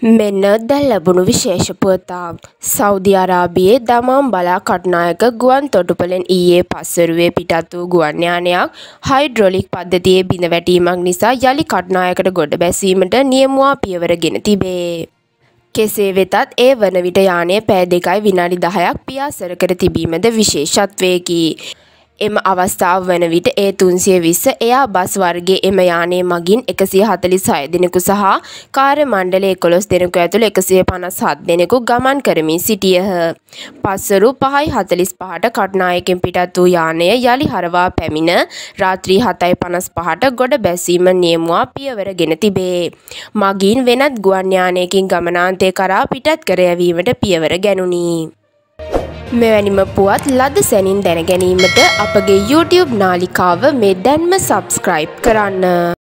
මෙන්න දැන් ලැබුණු විශේෂ පුවතක්. සෞදි අරාබියේ දමාම් බලා කටුනායක ගුවන් තොටුපළෙන් ඊයේ පස්වරුවේ පිටත් වූ ගුවන් යානයක් හයිඩ්‍රොලික් පද්ධතියේ බිඳ වැටීමක් නිසා යලි කටුනායකට ගොඩ බැසීමට නියමුවා පියවර ගෙන තිබේ. කෙසේ වෙතත් ඒ වන විට යානය පැය 2යි විනාඩි 10ක් පියාසර කර තිබීමද විශේෂත්වයකි. එම අවස්ථාව වන විට A320 එයා බස් වර්ගයේ එම යානයේ මගින් 146 දෙනෙකු සහ කාර්ය මණ්ඩලයේ 11 දෙනෙකු ඇතුළු 157 දෙනෙකු ගමන් කරමින් සිටියහ. පස්වරු 5:45ට කටුනායකෙන් පිටත් වූ යානය යලි හරවා පැමිණ රාත්‍රී 7:55ට ගොඩ බැසීම නියමුවා පියවර ගෙන තිබේ. මගින් වෙනත් ගුවන් යානයකින් ගමනාන්තය කරා පිටත් කර යැවීමට පියවර ගැනුණි. මෙවැනිම පුවත් ලද සැනින් දැන ගැනීමට අපගේ YouTube නාලිකාව මේ දැන්ම සබ්ස්ක්‍රයිබ් කරන්න.